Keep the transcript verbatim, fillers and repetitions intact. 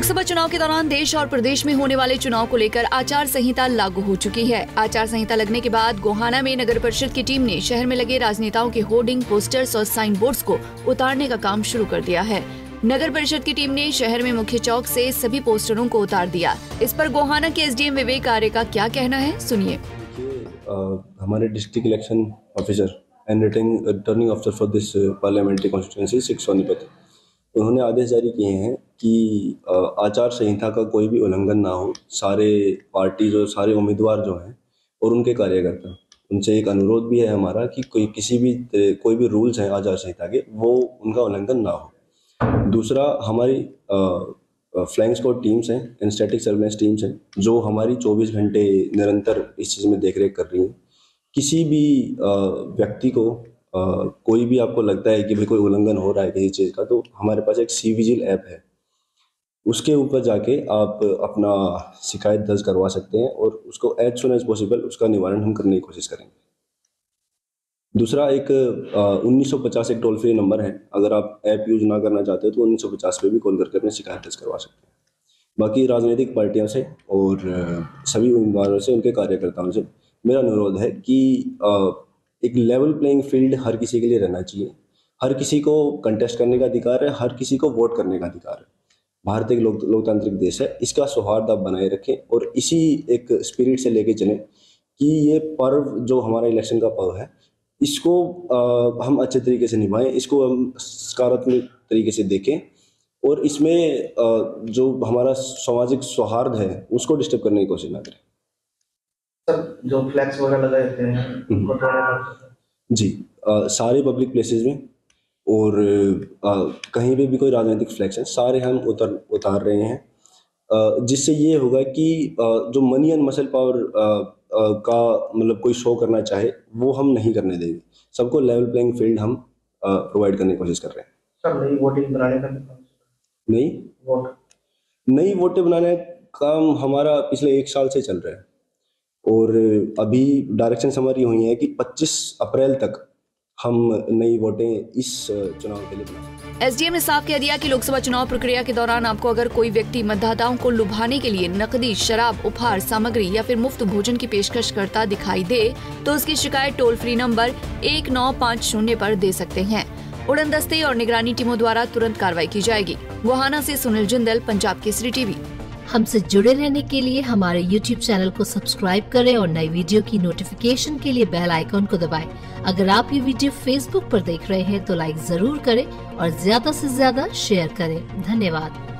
लोकसभा चुनाव के दौरान देश और प्रदेश में होने वाले चुनाव को लेकर आचार संहिता लागू हो चुकी है। आचार संहिता लगने के बाद गोहाना में नगर परिषद की टीम ने शहर में लगे राजनेताओं के होर्डिंग, पोस्टर्स और साइन बोर्ड्स को उतारने का काम शुरू कर दिया है। नगर परिषद की टीम ने शहर में मुख्य चौक से सभी पोस्टरों को उतार दिया। इस पर गोहाना के एसडीएम विवेक आर्य का क्या कहना है, सुनिए। हमारे district election officer and returning officer for this parliamentary constituency six Sonipat, उन्होंने आदेश जारी किए हैं कि आचार संहिता का कोई भी उल्लंघन ना हो। सारे पार्टी जो सारे उम्मीदवार जो हैं और उनके कार्यकर्ता, उनसे एक अनुरोध भी है हमारा कि कोई किसी भी कोई भी रूल्स हैं आचार संहिता के, वो उनका उल्लंघन ना हो। दूसरा, हमारी फ्लाइंग स्क्वाड टीम्स हैं एंड स्टैटिक सर्वेलेंस टीम्स हैं जो हमारी चौबीस घंटे निरंतर इस चीज़ में देखरेख कर रही हैं। किसी भी व्यक्ति को Uh, कोई भी आपको लगता है कि भाई कोई उल्लंघन हो रहा है किसी चीज़ का, तो हमारे पास एक सी विजिल ऐप है, उसके ऊपर जाके आप अपना शिकायत दर्ज करवा सकते हैं और उसको एज सुन एज पॉसिबल उसका निवारण हम करने की कोशिश करेंगे। दूसरा, एक उन्नीस सौ पचास एक टोल फ्री नंबर है, अगर आप ऐप यूज ना करना चाहते हो तो उन्नीस सौ पचास पे भी कॉल करके अपनी शिकायत दर्ज करवा सकते हैं। बाकी राजनीतिक पार्टियों से और सभी उम्मीदवारों से, उनके कार्यकर्ताओं से मेरा अनुरोध है कि आ, एक लेवल प्लेइंग फील्ड हर किसी के लिए रहना चाहिए। हर किसी को कंटेस्ट करने का अधिकार है, हर किसी को वोट करने का अधिकार है। भारत एक लोक लोकतांत्रिक देश है, इसका सौहार्द आप बनाए रखें और इसी एक स्पिरिट से लेके चलें कि ये पर्व जो हमारा इलेक्शन का पर्व है, इसको आ, हम अच्छे तरीके से निभाएं, इसको हम सकारात्मक तरीके से देखें और इसमें आ, जो हमारा सामाजिक सौहार्द है उसको डिस्टर्ब करने की कोशिश ना करें। जो फ्लैक्स वगैरह लगाए होते हैं जी, आ, सारे पब्लिक प्लेसेस में और आ, कहीं पे भी कोई राजनीतिक फ्लैक्स है, सारे हम उतार उतार रहे हैं, आ, जिससे ये होगा कि आ, जो मनी एंड मसल पावर का मतलब कोई शो करना चाहे वो हम नहीं करने देंगे। सबको लेवल प्लेइंग फील्ड हम प्रोवाइड करने की कोशिश कर रहे हैं। सर, नई वोटिंग बनाने का नई वोट नई वोटें बनाने का काम हमारा पिछले एक साल से चल रहा है और अभी डायरेक्शन हमारी हुई है कि पच्चीस अप्रैल तक हम नई वोटें इस चुनाव के लिए बना सकते हैं। एसडीएम ने साफ कह दिया कि लोकसभा चुनाव प्रक्रिया के दौरान आपको अगर कोई व्यक्ति मतदाताओं को लुभाने के लिए नकदी, शराब, उपहार सामग्री या फिर मुफ्त भोजन की पेशकश करता दिखाई दे तो उसकी शिकायत टोल फ्री नंबर एक नौ पाँच शून्य पर दे सकते हैं। उड़न दस्ते और निगरानी टीमों द्वारा तुरंत कार्रवाई की जाएगी। गोहाना से सुनील जिंदल, पंजाब केसरी टीवी। हमसे जुड़े रहने के लिए हमारे यूट्यूब चैनल को सब्सक्राइब करें और नई वीडियो की नोटिफिकेशन के लिए बेल आइकॉन को दबाएं। अगर आप ये वीडियो फेसबुक पर देख रहे हैं तो लाइक जरूर करें और ज्यादा से ज्यादा शेयर करें। धन्यवाद।